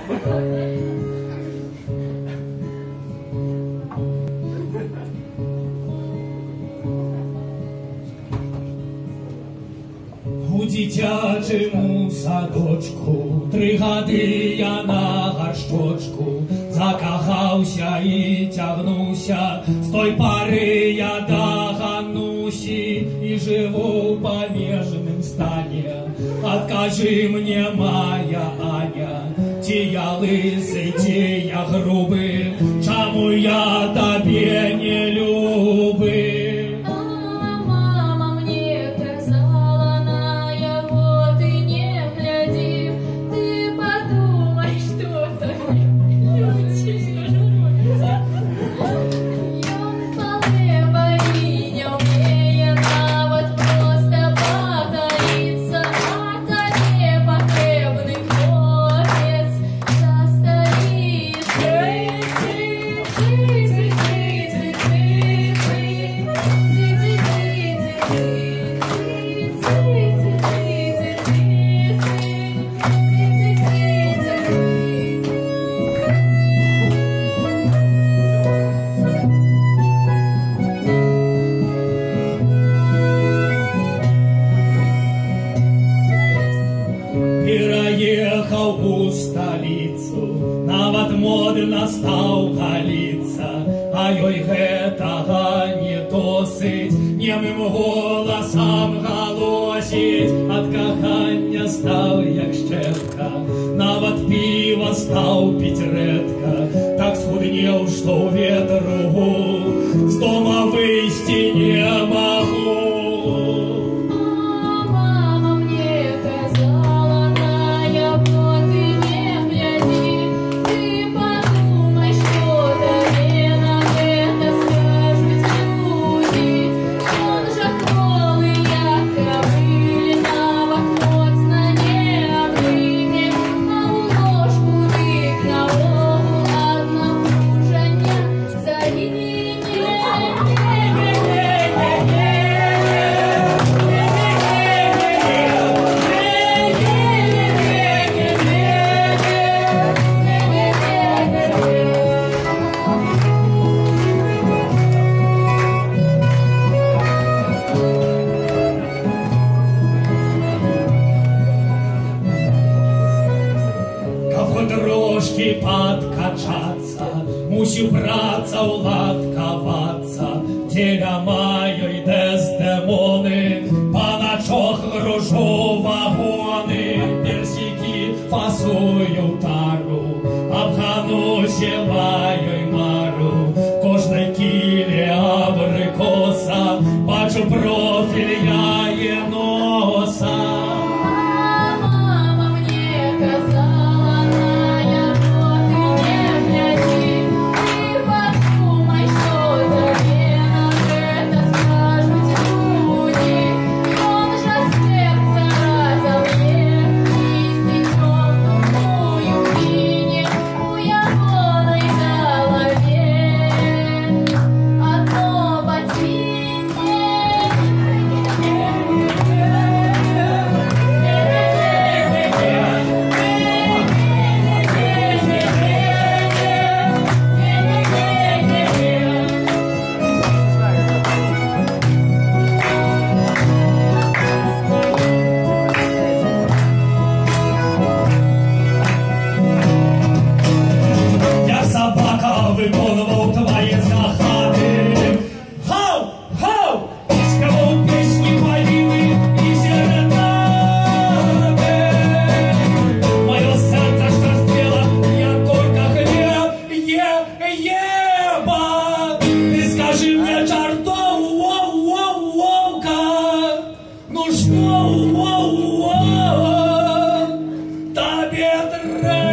У дзіцячому садочку 3 гады я на гаршчочку закахаўся і цягнуся. З той пары я да Ганусі і жыву ў памежным стане. Адкажы мне, моя Аня, ці я лысы, ці я грубы, чаму я табе не любы? Пераехаў у сталіцу, нават модна стаў галіцца, а ёй гэтага не досыць, немым голасам галосіць. Ад кахання стаў як шчэпка, нават піва стаў піць рэдка, так схуднеў, што ў ветру з дома выйсці не магу. Трошки подкачаться, мусіў брацца уладкавацца, дзеля маёй Дэздэмоны, паначох гружу вагоны, персікі фасую тару, абгану севаёй мару, кожнай кіле абрыкоса, бачу профіль я еноса. Табе